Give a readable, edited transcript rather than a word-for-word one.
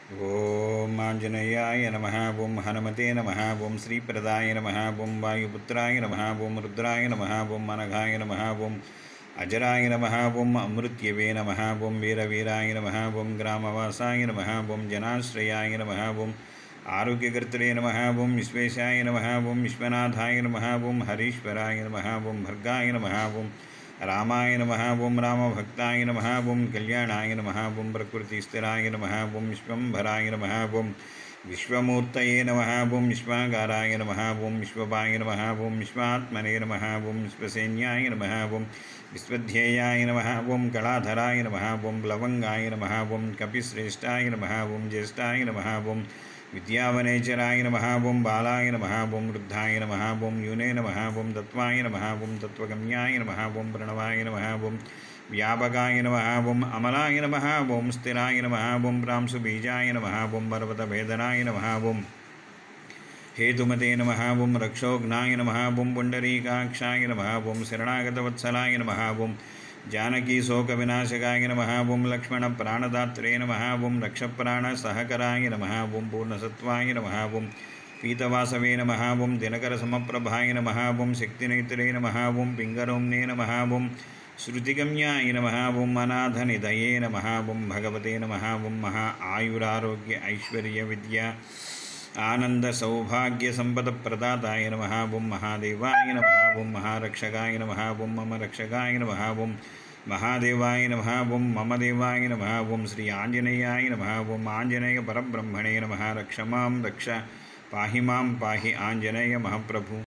ओम आंजनेयाय नमः। ओम हनुमते नमः। ओम श्रीप्रदाय नमः। ओम वायुपुत्राय नमः। ओम रुद्राय नमः। ओम अनघाय नमः। ओम अजराय नमः। ओम अमृत्यवे नमः। ओम वीरवीराय नमः। ओम ग्रामवासाय नमः। ओम जनाश्रयाय नमः। ओम आरोग्यकर्तृ नमः। ओम विश्वेशाय नमः। ओम विश्वनाथाय नमः। ओम हरीश्वराय नमः। ओम भर्गाय नमः। ओम रामाय नमः। ओम रामभक्ताय नमः। ओम कल्याणाय नमः। ओम प्रकृतिस्थिराय नमः। ओम विश्वंभराय नमः। ओम विश्वमूर्तये नमः। ओम विश्वाकाराय नमः। ओम विश्वपाय नमः। ओम विश्वात्मने नमः। ओम विश्वसैन्याय नमः। ओम विश्वध्येयाय नमः। ओम कलाधराय नमः। ओम लवंगाय नमः। ओम कपिश्रेष्ठाय नमः। ओम ज्येष्ठाय नमः। ओम विद्यावनेचराय नमः। ओम बालाय नमः। ओम वृद्धाय नमः। ओम यूने नमः। ओम तत्वाय नमः। ओम तत्त्वगम्याय नमः। ओम प्रणवाय नमः। ओम व्यापकाय नमः। ओम अमलाय नमः। ओम स्थिराय नमः। ओम प्रांशुबीजाय नमः। ओम पर्वतभेदनाय नमः। ओम हेतुमते नमः। ओम रक्षोघ्नाय नमः। ओम पुण्डरीकाक्षाय नमः। ओम शरणागतवत्सलाय नमः। ओम जानकीशोकविनाशकाय नमः। ओम लक्ष्मणप्राणदात्रे नमः। ओम रक्षप्राणसहकराय नमः। ओम पूर्णसत्त्वाय नमः। ओम पीतवासवे नमः। ओम दिनकरसमप्रभाय नमः। ओम शक्तिनेत्रे नमः। ओम पिङ्गरोम्ने नमः। ओम श्रुतिगम्याय नमः। ओम अनाथनिधये नमः। ओम भगवते नमः। ओम महा आयुरारोग्य ऐश्वर्यविद्या आनन्दसौभाग्यसम्पदप्रदाताय नमः। ओम महादेवाय नमः। ओम महारक्षकाय नमः। ओम मम रक्षकाय नमः। ओम महादेवाय नमः। ओम मम देवाय नमः। ओम श्री आंजनेयाय नमः। ओम आंजनेयपरब्रह्मणे नमः। रक्ष मां रक्ष, पाहि मां पाहि आंजनेय महाप्रभु।